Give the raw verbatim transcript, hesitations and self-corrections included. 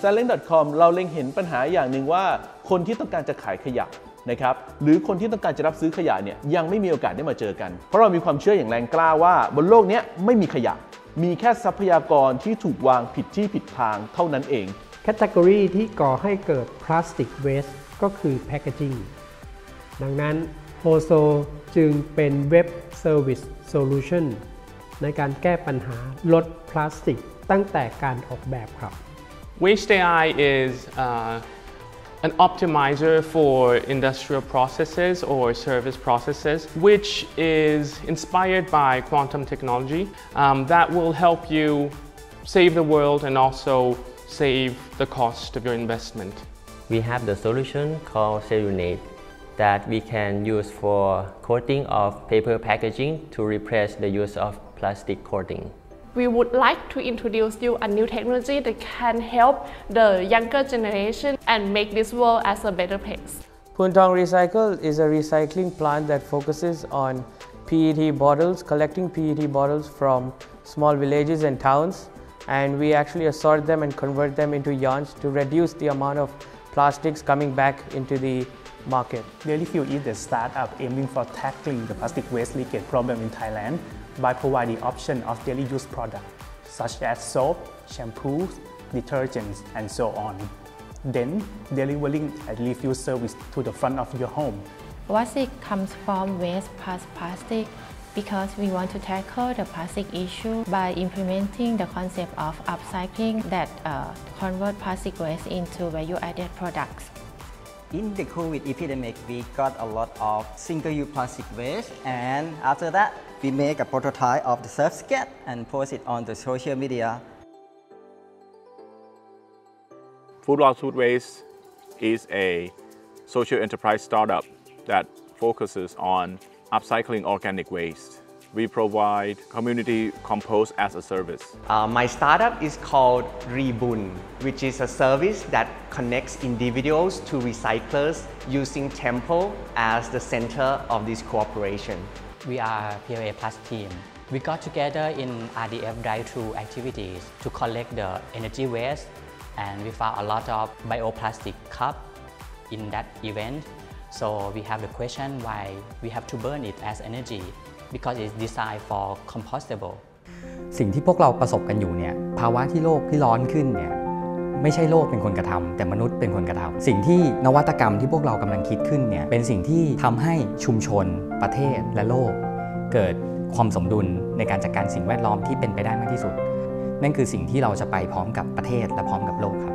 ซ เล้ง ดอท คอม เราเล็งเห็นปัญหาอย่างหนึ่งว่าคนที่ต้องการจะขายขยะนะครับหรือคนที่ต้องการจะรับซื้อขยะเนี่ยยังไม่มีโอกาสได้มาเจอกันเพราะเรามีความเชื่ออย่างแรงกล้าว่าบนโลกนี้ไม่มีขยะมีแค่ทรัพยากรที่ถูกวางผิดที่ผิดทางเท่านั้นเองแคตตากรีที่ก่อให้เกิดพลาสติกเวสต์ก็คือแพคเกจิ้งดังนั้นโฮโซจึงเป็นเว็บเซอร์วิสโซลูชันในการแก้ปัญหาลดพลาสติกตั้งแต่การออกแบบครับ Waste เอ ไอ is uh, an optimizer for industrial processes or service processes, which is inspired by quantum technology um, that will help you save the world and also save the cost of your investment. We have the solution called Cellunate that we can use for coating of paper packaging to replace the use of plastic coating. We would like to introduce you a new technology that can help the younger generation and make this world as a better place. Puntong Recycle is a recycling plant that focuses on P E T bottles, collecting P E T bottles from small villages and towns, and we actually assort them and convert them into yarns to reduce the amount of plastics coming back into the market. Daily Fuel is the startup aiming for tackling the plastic waste leakage problem in Thailand by providing option of daily use products such as soap, shampoos, detergents, and so on. Then delivering a refuel service to the front of your home. Wasik comes from waste plus plastic because we want to tackle the plastic issue by implementing the concept of upcycling that uh, convert plastic waste into value-added products. In the COVID epidemic, we got a lot of single-use plastic waste, and after that, we make a prototype of the surfskate and post it on the social media. Food Loss Food Waste is a social enterprise startup that focuses on upcycling organic waste. We provide community compost as a service. Uh, my startup is called Rebun, which is a service that connects individuals to recyclers using Temple as the center of this cooperation. We are P L A Plus team. We got together in R D F drive-thru activities to collect the energy waste, and we found a lot of bioplastic cup in that event. So we have the question why we have to burn it as energy because it's designed for compostable. สิ่งที่พวกเราประสบกันอยู่เนี่ยภาวะที่โลกที่ร้อนขึ้นเนี่ยไม่ใช่โลกเป็นคนกระทำแต่มนุษย์เป็นคนกระทำสิ่งที่นวัตกรรมที่พวกเรากำลังคิดขึ้นเนี่ยเป็นสิ่งที่ทำให้ชุมชนประเทศและโลกเกิดความสมดุลในการจัดการสิ่งแวดล้อมที่เป็นไปได้มากที่สุดนั่นคือสิ่งที่เราจะไปพร้อมกับประเทศและพร้อมกับโลกครับ